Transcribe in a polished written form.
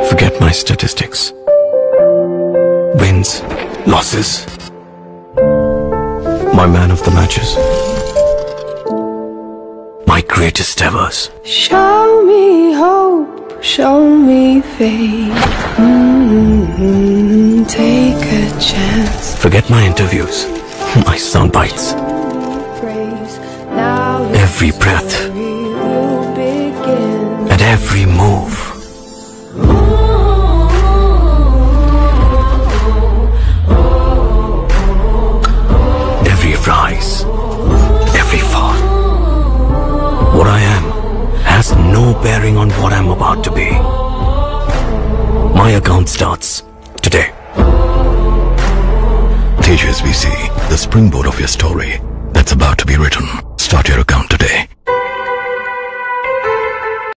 Forget my statistics. Wins, losses. My man of the matches. My greatest evers. Show me hope, show me faith. Take a chance. Forget my interviews, my sound bites. Every breath and every move. Every rise, every fall. What I am has no bearing on what I'm about to be. My account starts today. HSBC, the springboard of your story that's about to be written. Start your account today.